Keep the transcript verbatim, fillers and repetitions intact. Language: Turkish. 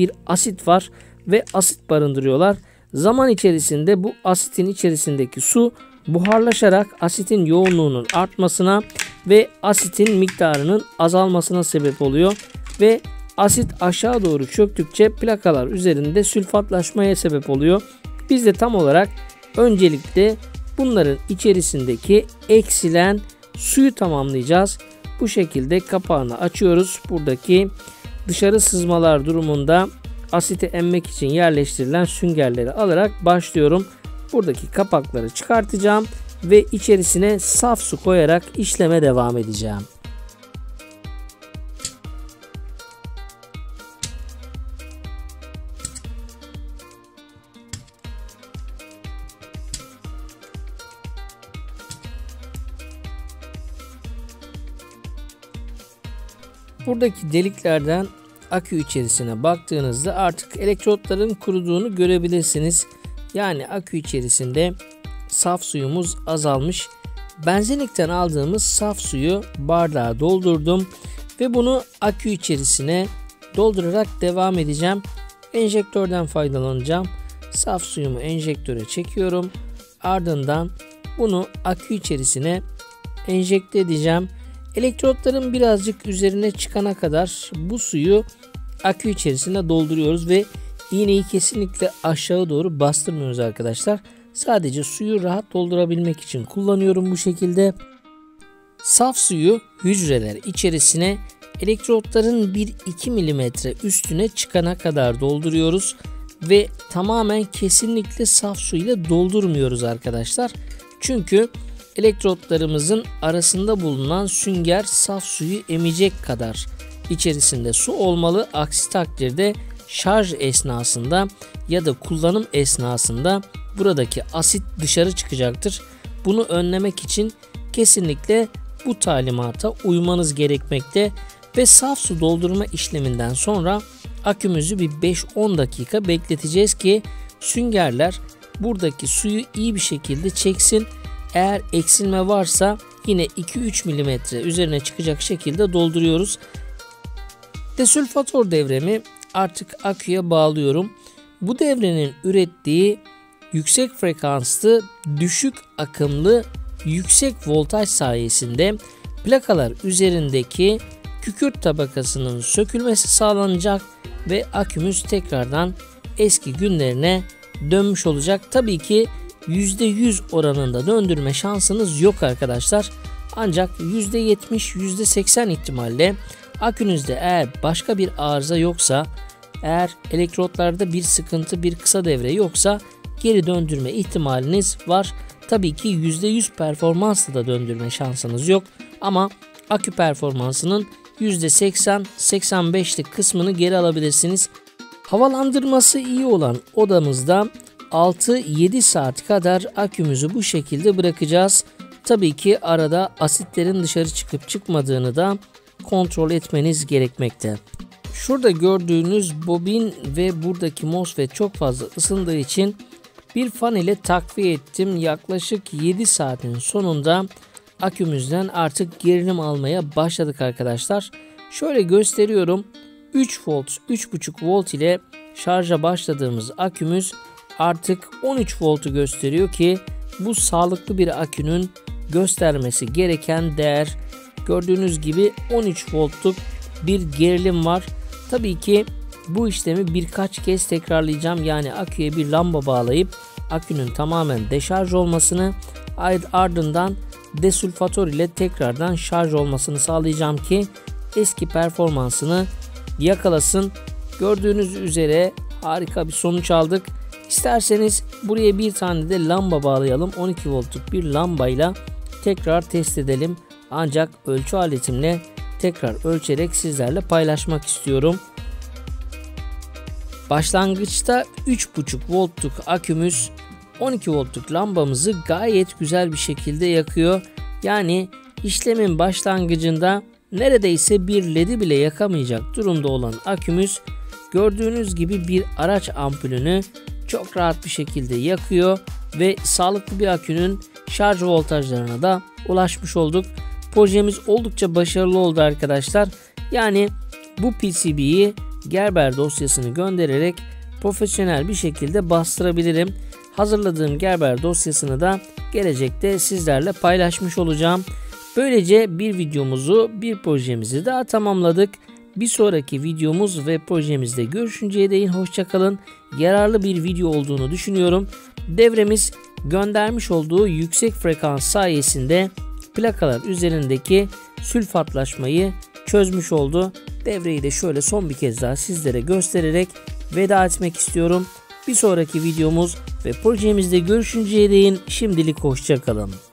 bir asit var ve asit barındırıyorlar. Zaman içerisinde bu asitin içerisindeki su buharlaşarak asitin yoğunluğunun artmasına ve asitin miktarının azalmasına sebep oluyor ve asit aşağı doğru çöktükçe plakalar üzerinde sülfatlaşmaya sebep oluyor. Biz de tam olarak öncelikle bunların içerisindeki eksilen suyu tamamlayacağız. Bu şekilde kapağını açıyoruz. Buradaki dışarı sızmalar durumunda asiti emmek için yerleştirilen süngerleri alarak başlıyorum. Buradaki kapakları çıkartacağım ve içerisine saf su koyarak işleme devam edeceğim. Buradaki deliklerden akü içerisine baktığınızda artık elektrotların kuruduğunu görebilirsiniz. Yani akü içerisinde saf suyumuz azalmış. Benzinlikten aldığımız saf suyu bardağa doldurdum ve bunu akü içerisine doldurarak devam edeceğim. Enjektörden faydalanacağım. Saf suyumu enjektöre çekiyorum. Ardından bunu akü içerisine enjekte edeceğim. Elektrotların birazcık üzerine çıkana kadar bu suyu akü içerisine dolduruyoruz ve iğneyi kesinlikle aşağı doğru bastırmıyoruz arkadaşlar. Sadece suyu rahat doldurabilmek için kullanıyorum bu şekilde. Saf suyu hücreler içerisine elektrotların bir iki milimetre üstüne çıkana kadar dolduruyoruz ve tamamen kesinlikle saf su ile doldurmuyoruz arkadaşlar. Çünkü elektrotlarımızın arasında bulunan sünger saf suyu emecek kadar içerisinde su olmalı. Aksi takdirde şarj esnasında ya da kullanım esnasında buradaki asit dışarı çıkacaktır. Bunu önlemek için kesinlikle bu talimata uymanız gerekmekte ve saf su doldurma işleminden sonra akümüzü bir beş on dakika bekleteceğiz ki süngerler buradaki suyu iyi bir şekilde çeksin. Eğer eksilme varsa yine iki üç milimetre üzerine çıkacak şekilde dolduruyoruz. Desülfatör devremi artık aküye bağlıyorum. Bu devrenin ürettiği yüksek frekanslı, düşük akımlı, yüksek voltaj sayesinde plakalar üzerindeki kükürt tabakasının sökülmesi sağlanacak ve akümüz tekrardan eski günlerine dönmüş olacak. Tabii ki yüzde yüz oranında döndürme şansınız yok arkadaşlar. Ancak yüzde yetmiş yüzde seksen ihtimalle akünüzde eğer başka bir arıza yoksa, eğer elektrotlarda bir sıkıntı, bir kısa devre yoksa geri döndürme ihtimaliniz var. Tabii ki yüzde yüz performansla da döndürme şansınız yok ama akü performansının yüzde seksen seksen beşlik kısmını geri alabilirsiniz. Havalandırması iyi olan odamızda altı yedi saat kadar akümüzü bu şekilde bırakacağız. Tabii ki arada asitlerin dışarı çıkıp çıkmadığını da kontrol etmeniz gerekmekte. Şurada gördüğünüz bobin ve buradaki MOSFET çok fazla ısındığı için bir fan ile takviye ettim. Yaklaşık yedi saatin sonunda akümüzden artık gerilim almaya başladık arkadaşlar. Şöyle gösteriyorum. üç volt, üç buçuk volt ile şarja başladığımız akümüz artık on üç voltu gösteriyor ki bu sağlıklı bir akünün göstermesi gereken değer. Gördüğünüz gibi on üç voltluk bir gerilim var. Tabii ki bu işlemi birkaç kez tekrarlayacağım. Yani aküye bir lamba bağlayıp akünün tamamen deşarj olmasını, ardından desülfatör ile tekrardan şarj olmasını sağlayacağım ki eski performansını yakalasın. Gördüğünüz üzere harika bir sonuç aldık. İsterseniz buraya bir tane de lamba bağlayalım. on iki voltluk bir lambayla tekrar test edelim. Ancak ölçü aletimle tekrar ölçerek sizlerle paylaşmak istiyorum. Başlangıçta üç buçuk voltluk akümüz on iki voltluk lambamızı gayet güzel bir şekilde yakıyor. Yani işlemin başlangıcında neredeyse bir ledi bile yakamayacak durumda olan akümüz gördüğünüz gibi bir araç ampulünü çok rahat bir şekilde yakıyor ve sağlıklı bir akünün şarj voltajlarına da ulaşmış olduk. Projemiz oldukça başarılı oldu arkadaşlar. Yani bu P C B'yi Gerber dosyasını göndererek profesyonel bir şekilde bastırabilirim. Hazırladığım Gerber dosyasını da gelecekte sizlerle paylaşmış olacağım. Böylece bir videomuzu, bir projemizi daha tamamladık. Bir sonraki videomuz ve projemizde görüşünceye değin hoşça kalın. Yararlı bir video olduğunu düşünüyorum. Devremiz göndermiş olduğu yüksek frekans sayesinde plakalar üzerindeki sülfatlaşmayı çözmüş oldu. Devreyi de şöyle son bir kez daha sizlere göstererek veda etmek istiyorum. Bir sonraki videomuz ve projemizde görüşünceye değin şimdilik hoşça kalın.